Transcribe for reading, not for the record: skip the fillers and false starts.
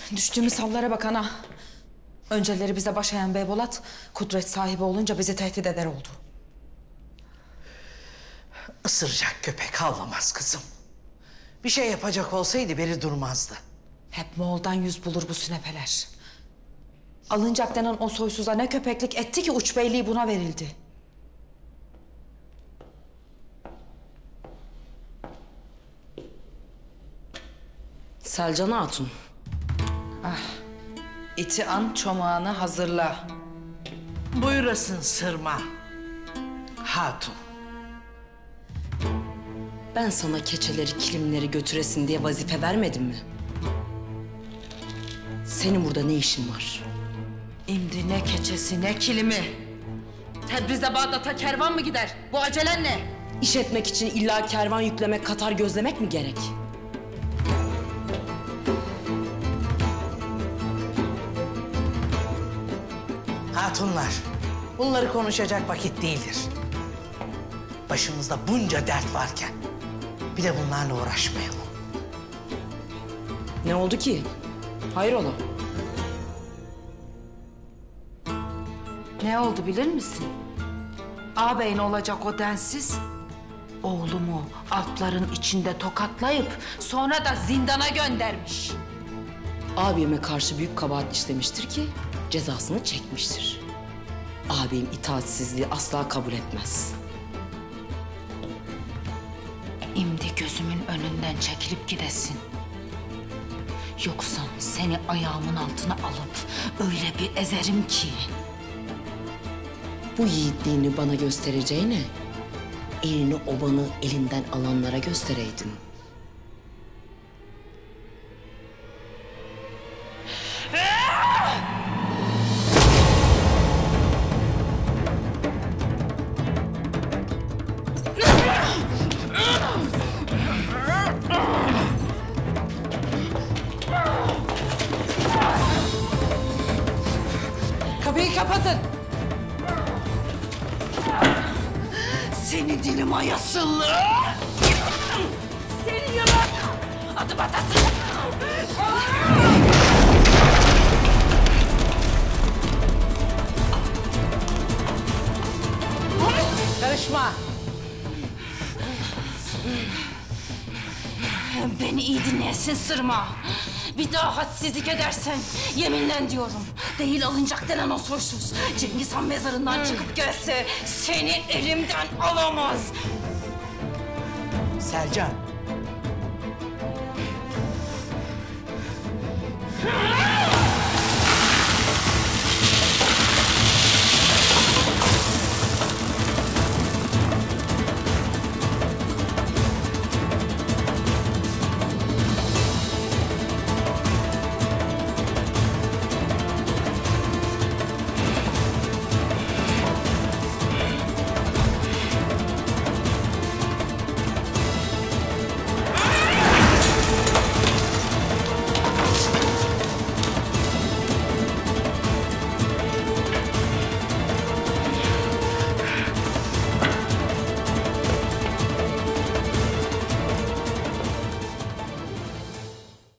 Düştüğümüz hallara bak ana. Önceleri bize baş eğen Beybolat, kudret sahibi olunca bizi tehdit eder oldu. Isıracak köpek havlamaz kızım. Bir şey yapacak olsaydı beri durmazdı. Hep Moğol'dan yüz bulur bu sünepeler. Alınacak denen o soysuza ne köpeklik etti ki uç beyliği buna verildi. Selcan Hatun. İti an çomağını hazırla. Buyurasın Sırma Hatun. Ben sana keçeleri, kilimleri götüresin diye vazife vermedim mi? Senin burada ne işin var? İmdi ne keçesi ne kilimi. Tebriz'e Bağdat'a kervan mı gider? Bu acelen ne? İş etmek için illa kervan yüklemek, Katar gözlemek mi gerek? Hatunlar, bunları konuşacak vakit değildir. Başımızda bunca dert varken bir de bunlarla uğraşmayalım. Ne oldu ki? Hayrola? Ne oldu bilir misin? Ağabeyin olacak o densiz. Oğlumu altların içinde tokatlayıp sonra da zindana göndermiş. Abime karşı büyük kabahat işlemiştir ki cezasını çekmiştir. Abim itaatsizliği asla kabul etmez. İmdi gözümün önünden çekilip gidesin. Yoksa seni ayağımın altına alıp öyle bir ezerim ki. Bu yiğitliğini bana göstereceğine elini obanı elinden alanlara göstereydin. Kapıyı kapatın. Seni dilim ayasıllı. Seni yılan. Adım atasın. Karışma. Beni iyi dinleyesin Sırma. Bir daha hadsizlik edersen yeminle diyorum. Değil alınacak denen o soysuz. Cengiz Han mezarından çıkıp gelse seni elimden alamaz. Selcan.